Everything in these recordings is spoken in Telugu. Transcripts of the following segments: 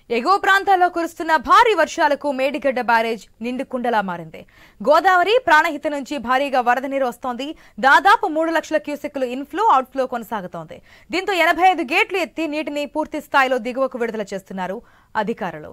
ఎగువ ప్రాంతాల్లో కురుస్తున్న భారీ వర్షాలకు మేడిగడ్డ బ్యారేజ్ నిండు కుండలా మారింది. గోదావరి ప్రాణహిత నుంచి భారీగా వరద నీరు వస్తోంది. దాదాపు 3 లక్షల క్యూసెక్కులు ఇన్ఫ్లో అవుట్ఫ్లో కొనసాగుతోంది. దీంతో 85 గేట్లు ఎత్తి నీటిని పూర్తి స్థాయిలో దిగువకు విడుదల చేస్తున్నారు అధికారులు.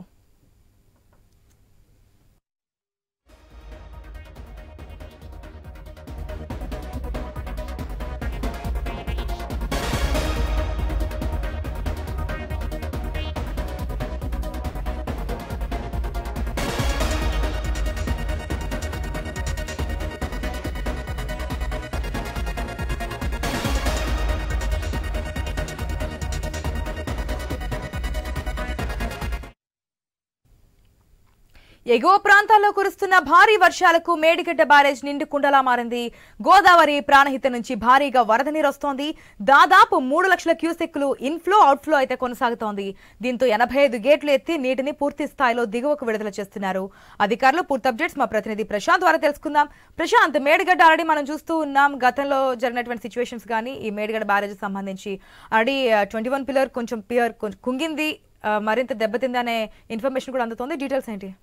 ఎగువ ప్రాంతాల్లో కురుస్తున్న భారీ వర్షాలకు మేడిగడ్డ బ్యారేజ్ నిండు కుండలా మారింది. గోదావరి ప్రాణహిత నుంచి భారీగా వరద నీరు వస్తోంది. దాదాపు 3 లక్షల క్యూసెక్కులు ఇన్ఫ్లో అవుట్ఫ్లో అయితే కొనసాగుతోంది. దీంతో 85 గేట్లు ఎత్తి నీటిని పూర్తి స్థాయిలో దిగువకు విడుదల చేస్తున్నారు అధికారులు. పూర్తి అప్డేట్స్ మా ప్రతినిధి ప్రశాంత్ ద్వారా తెలుసుకుందాం. ప్రశాంత్, మేడిగడ్డ ఆల్రెడీ మనం చూస్తూ ఉన్నాం, గతంలో జరిగినటువంటి సిచ్యువేషన్స్ కానీ ఈ మేడిగడ్డ బ్యారేజ్ సంబంధించి ఆల్రెడీ 21 పిల్లర్ కొంచెం కుంగింది, మరింత దెబ్బతిందనే ఇన్ఫర్మేషన్ కూడా అందుతోంది. డీటెయిల్స్ ఏంటి?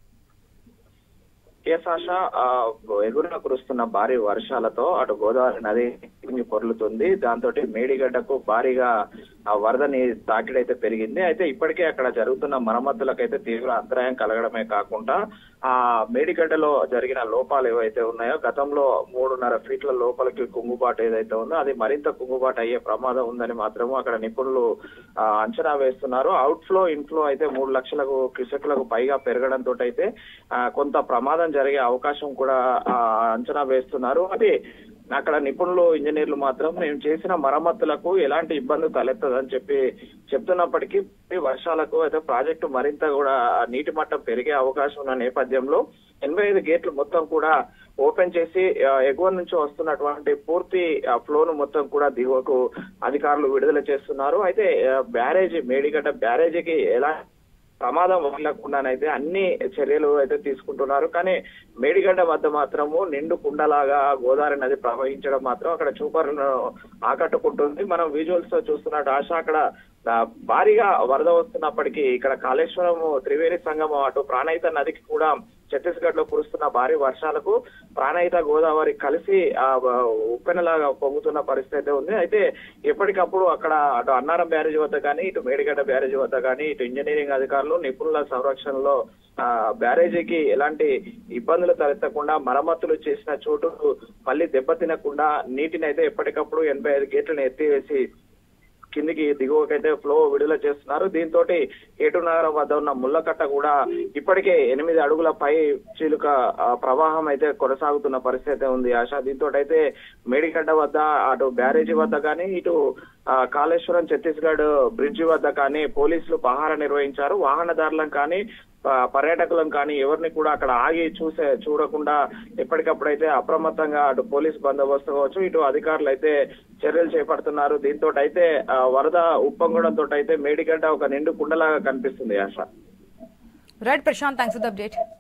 ఎగురున కురుస్తున్న భారీ వర్షాలతో అటు గోదావరి నది పొర్లుతుంది. దాంతో మేడిగడ్డకు భారీగా వరద తాకిడైతే పెరిగింది. అయితే ఇప్పటికే అక్కడ జరుగుతున్న మరమ్మతులకైతే తీవ్ర అంతరాయం కలగడమే కాకుండా ఆ మేడిగడ్డలో జరిగిన లోపాలు ఏవైతే ఉన్నాయో, గతంలో 3.5 ఫీట్ల లోపలికి కుంగుబాటు ఏదైతే ఉందో అది మరింత కుంగుబాటు అయ్యే ప్రమాదం ఉందని మాత్రము అక్కడ నిపుణులు అంచనా వేస్తున్నారు. అవుట్ఫ్లో ఇన్ఫ్లో అయితే 3 లక్షల క్యూసెక్లకు పైగా పెరగడంతో అయితే కొంత ప్రమాదం జరిగే అవకాశం కూడా అంచనా వేస్తున్నారు. అది అక్కడ నిపుణులు ఇంజనీర్లు మాత్రం మేము చేసిన మరమ్మతులకు ఎలాంటి ఇబ్బంది తలెత్తదని చెప్తున్నప్పటికీ వర్షాలకు అయితే ప్రాజెక్టు మరింత కూడా నీటి మట్టం పెరిగే అవకాశం ఉన్న నేపథ్యంలో 85 గేట్లు మొత్తం కూడా ఓపెన్ చేసి ఎగువ నుంచి వస్తున్నటువంటి పూర్తి ఫ్లోను మొత్తం కూడా దిగువకు అధికారులు విడుదల చేస్తున్నారు. అయితే మేడిగడ్డ బ్యారేజీకి ఎలా ప్రమాదం వదలకుండానైతే అన్ని చర్యలు అయితే తీసుకుంటున్నారు. కానీ మేడిగడ్డ వద్ద మాత్రము నిండు కుండలాగా గోదావరి నది ప్రవహించడం మాత్రం అక్కడ చూపరులను ఆకట్టుకుంటుంది. మనం విజువల్స్ తో చూస్తున్నట్టు అక్కడ భారీగా వరద వస్తున్నప్పటికీ ఇక్కడ కాళేశ్వరం త్రివేణి సంగమం అటు ప్రాణహిత నదికి కూడా ఛత్తీస్గఢ్ లో కురుస్తున్న భారీ వర్షాలకు ప్రాణహిత గోదావరి కలిసి ఉప్పెనలాగా పొంగుతున్న పరిస్థితి ఉంది. అయితే ఎప్పటికప్పుడు అక్కడ అటు అన్నారం బ్యారేజ్ వద్ద కానీ ఇటు మేడిగడ్డ బ్యారేజ్ వద్ద కానీ ఇటు ఇంజనీరింగ్ అధికారులు నిపుణుల సంరక్షణలో బ్యారేజీకి ఎలాంటి ఇబ్బందులు తలెత్తకుండా మరమ్మతులు చేసిన చోటు మళ్ళీ దెబ్బతినకుండా నీటిని అయితే ఎప్పటికప్పుడు 85 గేట్లను ఎత్తివేసి కిందికి దిగువకైతే ఫ్లో విడుదల చేస్తున్నారు. దీంతో ఏటునగరం వద్ద ఉన్న ముళ్ళకట్ట కూడా ఇప్పటికే 8 అడుగుల పై చీలుక ప్రవాహం అయితే కొనసాగుతున్న పరిస్థితి ఉంది దీంతో అయితే మేడిగడ్డ వద్ద అటు బ్యారేజీ వద్ద కానీ ఇటు కాళేశ్వరం ఛత్తీస్గఢ్ బ్రిడ్జి వద్ద కానీ పోలీసులు పహారా నిర్వహించారు. వాహనదారులను కానీ పర్యాటకులను కానీ ఎవరిని కూడా అక్కడ ఆగి చూడకుండా ఎప్పటికప్పుడు అయితే అప్రమత్తంగా అటు పోలీస్ బందోబస్తు కావచ్చు ఇటు అధికారులు అయితే చర్యలు చేపడుతున్నారు. దీంతో అయితే వరద ఉప్పొంగడంతో అయితే మేడిగడ్డ ఒక నిండు కుండలాగా కనిపిస్తుంది. Right Prashant, thanks for the update.